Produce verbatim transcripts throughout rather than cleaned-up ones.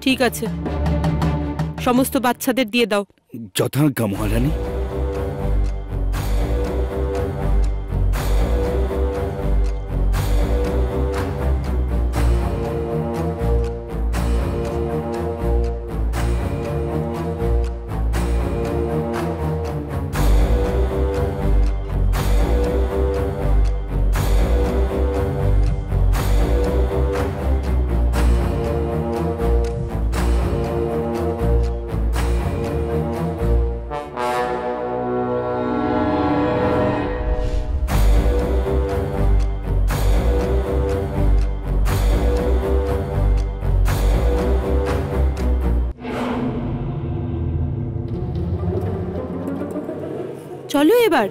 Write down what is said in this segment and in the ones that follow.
ঠিক আছে, সমস্ত বাচ্চাদের দিয়ে দাও। যথাজ্ঞা মহারানী। চলো এবার।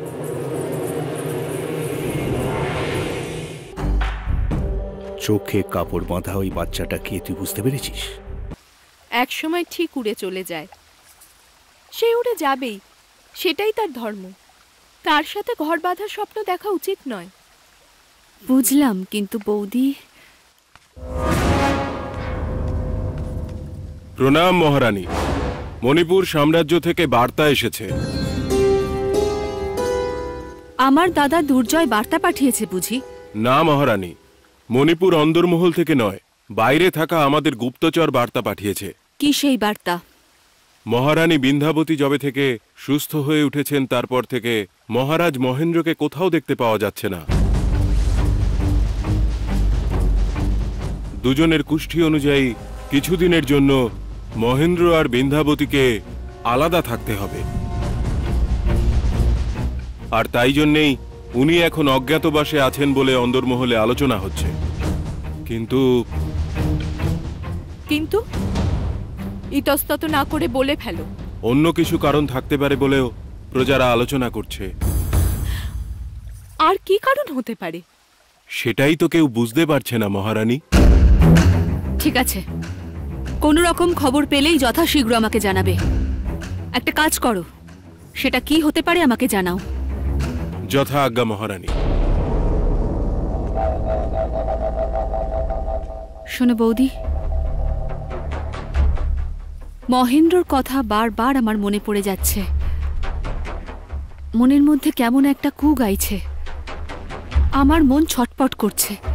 চোখে কাপড় বাঁধা ওই বাচ্চাটা কে তুই বুঝতে পেরেছিস? এক সময় ঠিক উড়ে চলে যায়, সে উড়ে যাবেই, সেটাই তার ধর্ম। তার সাথে ঘর বাঁধার স্বপ্ন দেখা উচিত নয়। বুঝলাম, কিন্তু বৌদি। প্রণাম মহারানী, মণিপুর সাম্রাজ্য থেকে বার্তা এসেছে। আমার দাদা দুর্জয় বার্তা পাঠিয়েছে বুঝি? না মহারানী, মণিপুর অন্দরমহল থেকে নয়, বাইরে থাকা আমাদের গুপ্তচর বার্তা পাঠিয়েছে। কি সেই বার্তা? মহারানী বিন্ধ্যাবতী যবে থেকে সুস্থ হয়ে উঠেছেন তারপর থেকে মহারাজ মহেন্দ্রকে কোথাও দেখতে পাওয়া যাচ্ছে না। দুজনের কুষ্ঠি অনুযায়ী কিছুদিনের জন্য মহেন্দ্র আর বিন্ধ্যাবতীকে আলাদা থাকতে হবে, আর তাই জন্যেই উনি এখন অজ্ঞাতবাসে আছেন বলে অন্দরমহলে আলোচনা হচ্ছে। কিন্তু কিন্তু ইতস্তত না করে বলে ফেলো। অন্য কিছু কারণ থাকতে পারে বলেও প্রজারা আলোচনা করছে। আর কি কারণ হতে পারে? সেটাই তো কেউ বুঝতে পারছে না মহারানী। ঠিক আছে, কোনো রকম খবর পেলেই যথাশীঘ্র আমাকে জানাবে। একটা কাজ করো, সেটা কি হতে পারে আমাকে জানাও। যথা আজ্ঞা মহারানী। শোনো বৌদি, মহেন্দ্রর কথা বারবার আমার মনে পড়ে যাচ্ছে। মনের মধ্যে কেমন একটা কু গাইছে, আমার মন ছটপট করছে।